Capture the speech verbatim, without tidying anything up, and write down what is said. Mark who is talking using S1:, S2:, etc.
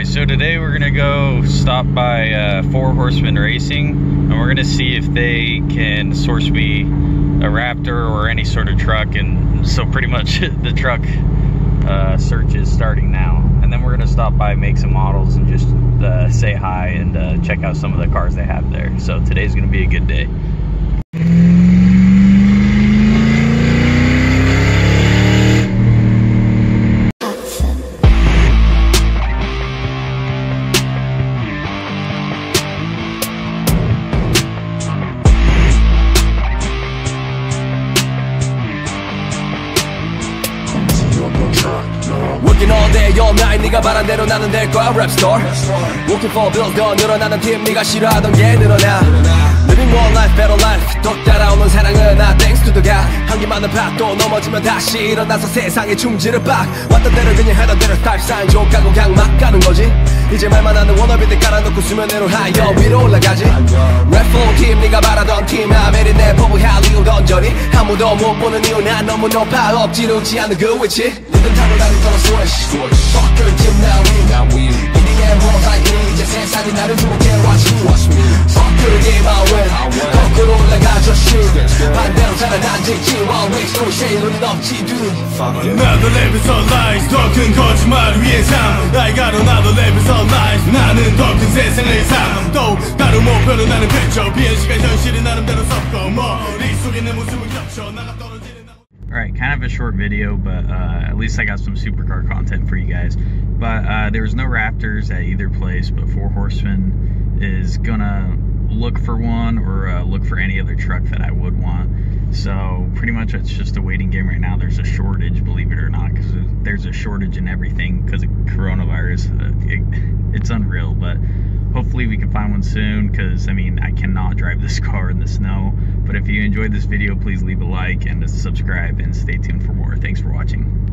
S1: so today we're gonna go stop by uh, Four Horsemen Racing, and we're gonna see if they can source me a Raptor or any sort of truck. And so pretty much the truck uh, search is starting now, and then we're gonna stop by, make some models, and just uh, say hi and uh, check out some of the cars they have there. So today's gonna be a good day.
S2: Working all day, all night, 네가 바란 대로 나는 될 거야, 랩스토어. Working for bills, 더 늘어나는 팀, 네가 싫어하던 게 늘어나. Living one life, better life, 또 따라오는 사랑은 나 thanks to the God. 한기많은 밭도 넘어지면 다시 일어나서 세상에 충지를 빡. 왔던 대로 그냥 하던 대로 스타일 사인 족하고 그냥 막 가는 거지. 이제 말만 하는 워너비들 깔아놓고 수면 위로 하여 위로 올라가지. 랩 팀, 네가 바라던 팀, 아메리 내 법을 할 이유 던져니. 아무도 못 보는 이유 난 너무 높아 엎지르지 않는 그 위치. 리듬 타고 다니던 switch, fuck your team now win. 이디엠 롤라이크 이제 세상이 나를 주목해 watch me, watch me. Fuck your game I win. 거꾸로 올라가 저 shit. 반대로 살아난지 while we still shade 눈이 넘치 dude.
S3: Another level of lies, 더 큰 거짓말을 위해 삶. I got another level of lies. 나는 더 큰 세상을 삶. 또 다른 목표는 나는 펼쳐. 비행 시간 현실이 나름대로 섞어. 머릿속에 내 모습은 겹쳐. 나가 떨어지는.
S1: Alright, kind of a short video, but uh, at least I got some supercar content for you guys. But uh, there was no Raptors at either place, but Four Horsemen is gonna look for one, or uh, look for any other truck that I would want. So pretty much it's just a waiting game right now. There's a shortage, believe it or not, because there's a shortage in everything because of coronavirus. Uh, it, it's unreal, but hopefully we can find one soon, because I mean, I cannot drive this car in the snow. But if you enjoyed this video, please leave a like and subscribe and stay tuned for more. Thanks for watching.